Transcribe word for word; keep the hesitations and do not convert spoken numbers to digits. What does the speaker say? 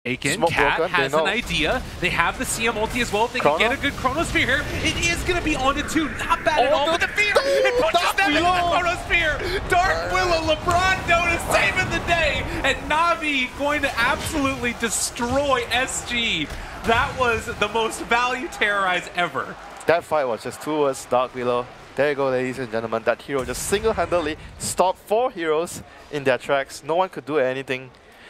Aiken, Cat has an idea. They have the C M ulti as well. If they Chrono. can get a good Chronosphere here, it is going to be onto two. Not bad at all, but the fear! It pushes them into the Chronosphere! Dark Willow, LeBron, Dota saving the day, and Navi going to absolutely destroy S G. That was the most value terrorize ever. That fight was just towards Dark Willow. There you go, ladies and gentlemen. That hero just single-handedly stopped four heroes in their tracks. No one could do anything.